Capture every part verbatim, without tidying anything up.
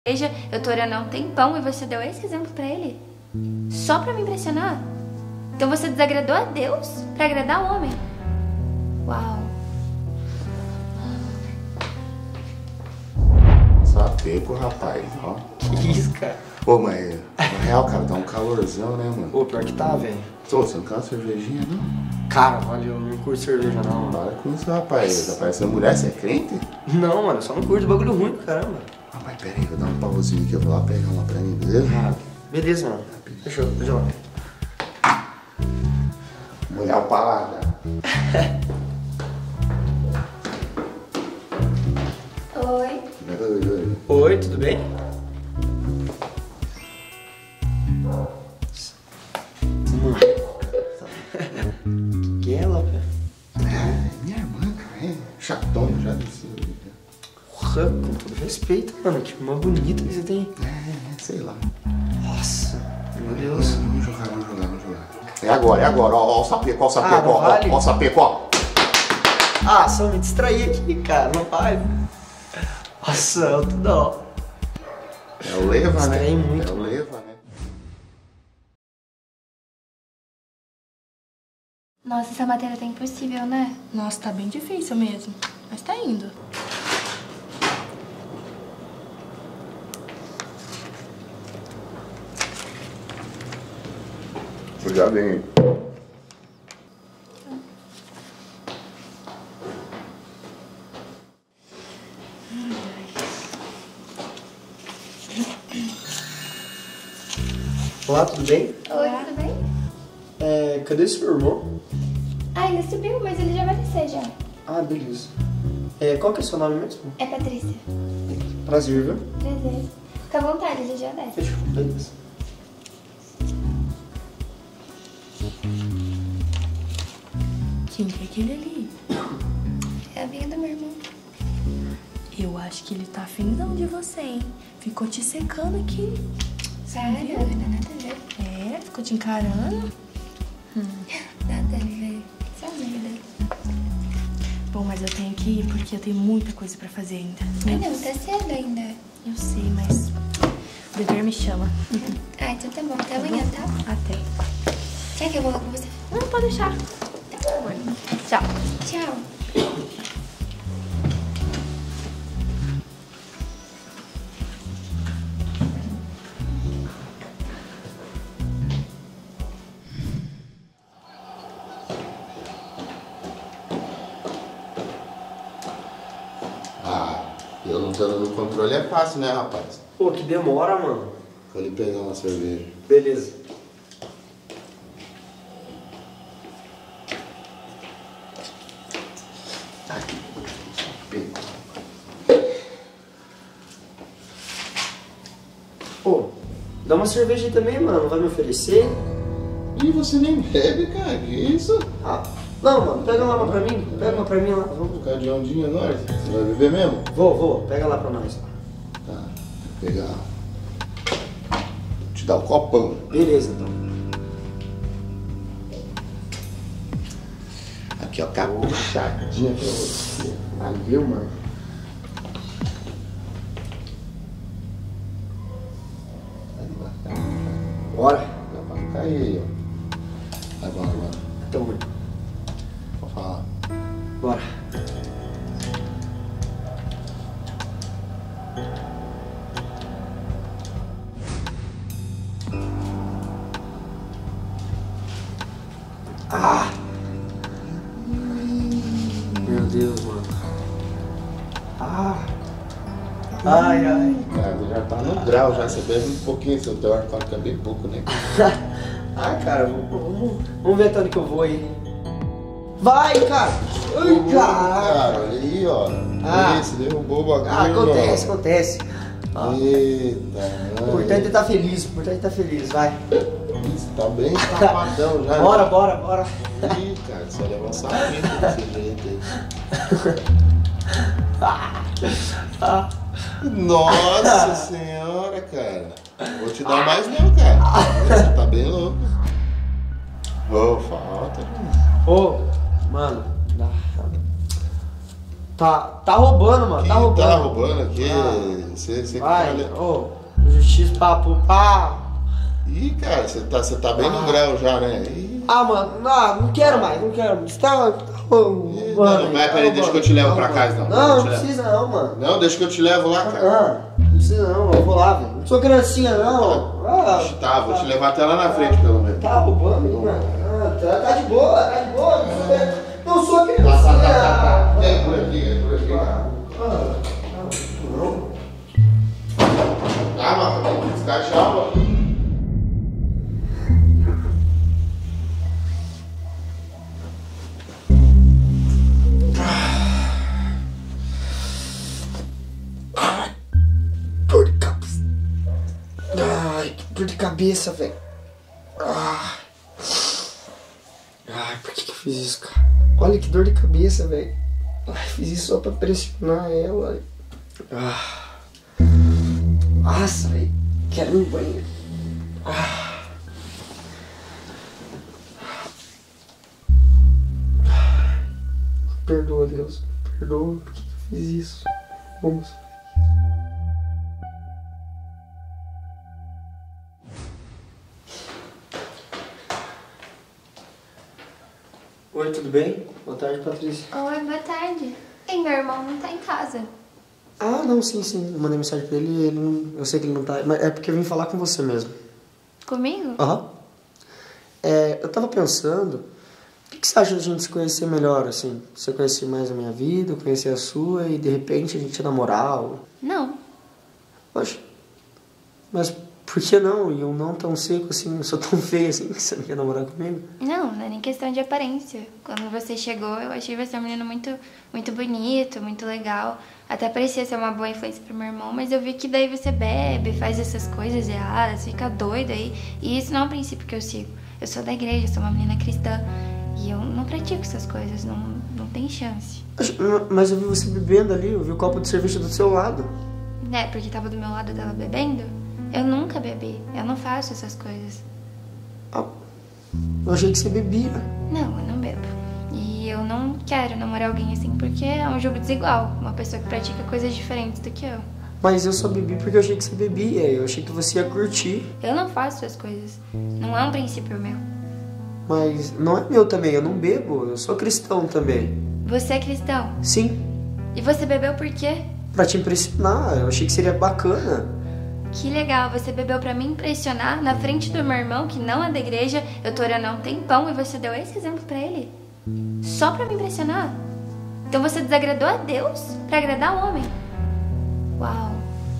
Veja, eu tô orando há um tempão e você deu esse exemplo pra ele? Só pra me impressionar? Então você desagradou a Deus pra agradar o homem? Uau. Sapeco, rapaz, ó. Que isso, cara? Pô, mas na real, cara, tá um calorzão, né, mano? Pô, pior que tá, velho. Ô, você não quer uma cervejinha, não? Cara, valeu, eu não curto cerveja não, mano. Para com isso, rapaz. Tá parecendo mulher, você é crente? Não, mano, eu só não curto bagulho ruim, caramba. Ah, mas pera aí, vou dar um pauzinho aqui, eu vou lá pegar uma pra mim, beleza? Ah, beleza, mano. Fechou, deixa lá. Molhar o paladar. Oi. Oi, oi. Oi, tudo bem? Mano. Que é, Lopes? É, minha irmã, cara, é chatona já desse. Porra, com todo respeito, mano. Que irmã bonita que você tem. É, sei lá. Nossa, meu Deus. Vamos jogar, vamos jogar, vamos jogar. É agora, é agora. Ó, ó o sapeco, ó o sapeco, Ah, não ó, vale? ó, ó o sapeco, ó. Ah, só me distraí aqui, cara. Não vai. Nossa, eu tô dó. É o leva, né? Distraí muito, É o mano. leva, né? Nossa, essa matéria tá impossível, né? Nossa, tá bem difícil mesmo. Mas tá indo. Já vem. Olá, tudo bem? Oi, tudo bem? É, cadê seu irmão? Ah, ele subiu, mas ele já vai descer já. Ah, beleza. É, qual que é o seu nome mesmo? É Patrícia. Prazer, viu? Prazer. Fica à vontade, ele já desce. Fechou, beleza. Quem que é aquele ali? É a amiga do meu irmão. Eu acho que ele tá afinzão de você, hein? Ficou te secando aqui. Sério? Não tem nada a ver. É, ficou te encarando. Hum. Nada a ver. Só dúvida. Bom, mas eu tenho que ir porque eu tenho muita coisa pra fazer ainda. Ai, não, tá cedo ainda. Eu sei, mas o dever me chama. Ah, então tá bom. Até amanhã, tá? Até. Quer que eu vou lá com você? Não, pode deixar. Tchau. Tchau. Ah, eu não estando no controle é fácil, né, rapaz? Pô, que demora, mano. Vou ali pegar uma cerveja. Beleza. Pô, dá uma cerveja aí também, mano. Não vai me oferecer? Ih, você nem bebe, cara, que isso? Ah, não, mano. Pega lá uma pra mim. Pega uma pra mim lá. Vamos ficar de ondinha agora? Você vai beber mesmo? Vou, vou. Pega lá pra nós. Tá, vou pegar. Vou te dar o copão. Beleza, então. Aqui, ó, caprichadinha pra você. Valeu, mano. Ali, vai, vai. Bora. Dá pra não cair aí, ó. Vai, bora, bora. Então, mano. Pode falar. Bora. Ah! Meu Deus, mano. Ah! Ai, ai. Cara, já tá no grau, já. Você bebe um pouquinho, seu teor pode ficar bem pouco, né? Ah, cara, vamos, vamos, vamos ver até onde que eu vou aí. Vai, cara! Ai, Ô, caralho! cara, olha aí, ó. Ah. Esse derrubou o bagulho. Ah, acontece, ó. acontece. Ah, Eita, o importante é estar feliz, o importante é estar feliz, vai. Isso, tá bem tapadão já. Bora, bora, bora. Ih, cara, você leva um sapinho desse jeito aí. Ah, ah. Nossa senhora, cara. Vou te dar mais não, cara. Você tá bem louco. Ô, falta. Ô, mano, dá. Tá, tá roubando, mano. Que Tá roubando. Tá roubando aqui. Ah. Você você Vai, que tá... ô, justiça, papo, pá. Ih, cara, você tá, você tá bem no Ah. grau já, né? Ih. Ah, mano, não, não quero mais, não quero. Você tá. tá roubando, Ih, mano, não, vai, tá peraí, deixa roubando. que eu te levo Tá pra roubando. casa, não. Não, não Eu te levo. precisa não, mano. Não, deixa que eu te levo lá, cara. Ah, não precisa não, eu vou lá, velho. Não sou criancinha, não. Ah, Tá, vou te levar até lá na frente, pelo menos. tá roubando, hein, mano. Ah, tá, tá de boa, tá de boa. Não sou, não sou criancinha. Tá, tá, tá, tá, tá. É por aqui, é por aqui. Ah, não. Tá, mano, tem que ficar tchau. Dor de cabeça. Ai, que dor de cabeça, velho. Ah. Ai, por que que eu fiz isso, cara? Olha que dor de cabeça, velho. Ai, fiz isso só pra pressionar ela. Ah. Nossa, velho. Quero ir no banheiro. Ah. Perdoa, Deus. Perdoa. Por que que eu fiz isso? Vamos. Oi, tudo bem? Boa tarde, Patrícia. Oi, boa tarde. Ei, meu irmão não tá em casa. Ah, não, sim, sim. Eu mandei mensagem pra ele e ele não... Eu sei que ele não tá... Mas é porque eu vim falar com você mesmo. Comigo? Aham. É, eu tava pensando... O que, que você acha de a gente se conhecer melhor, assim? Você conhecer mais a minha vida, eu conhecer a sua e de repente a gente namorar? Ou... Não. Poxa, mas por que não? E eu não tão seco assim, eu sou tão feio assim que você não quer namorar comigo? Não, não é nem questão de aparência. Quando você chegou, eu achei você um menino muito, muito bonito, muito legal. Até parecia ser uma boa influência pro meu irmão, mas eu vi que daí você bebe, faz essas coisas erradas, fica doida aí. E isso não é um princípio que eu sigo. Eu sou da igreja, sou uma menina cristã. E eu não pratico essas coisas, não, não tem chance. Mas eu vi você bebendo ali, eu vi o copo de cerveja do seu lado. Né, porque tava do meu lado dela bebendo? Eu nunca bebi, eu não faço essas coisas. Ah, eu achei que você bebia. Não, eu não bebo. E eu não quero namorar alguém assim porque é um jogo desigual. Uma pessoa que pratica coisas diferentes do que eu. Mas eu só bebi porque eu achei que você bebia, eu achei que você ia curtir. Eu não faço essas coisas. Não é um princípio meu. Mas não é meu também, eu não bebo, eu sou cristão também. Você é cristão? Sim, E você bebeu por quê? pra te impressionar, eu achei que seria bacana. Que legal, você bebeu pra me impressionar na frente do meu irmão, que não é da igreja. Eu tô orando há um tempão e você deu esse exemplo pra ele? Só pra me impressionar? Então você desagradou a Deus pra agradar o homem? Uau.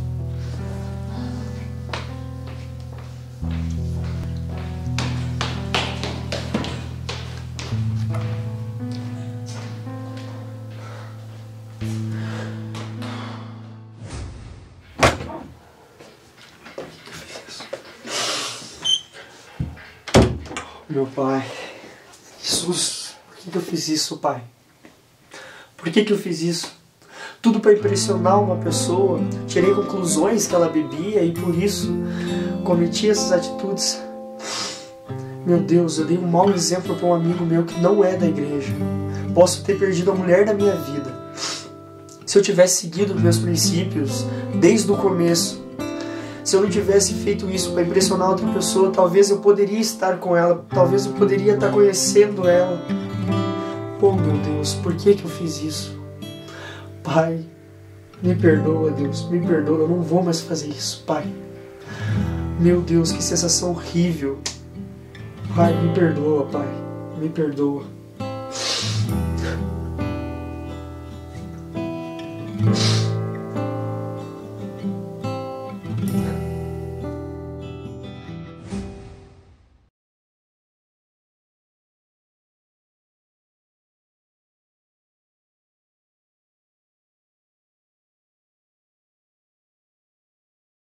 Meu pai, Jesus, por que que eu fiz isso, pai? Por que que eu fiz isso? Tudo para impressionar uma pessoa, tirei conclusões que ela bebia e por isso cometi essas atitudes. Meu Deus, eu dei um mau exemplo para um amigo meu que não é da igreja. Posso ter perdido a mulher da minha vida. Se eu tivesse seguido meus princípios desde o começo, se eu não tivesse feito isso para impressionar outra pessoa, talvez eu poderia estar com ela, talvez eu poderia estar conhecendo ela. Oh meu Deus, por que que eu fiz isso? Pai, me perdoa, Deus, me perdoa, eu não vou mais fazer isso, Pai. Meu Deus, que sensação horrível. Pai, me perdoa, Pai, me perdoa.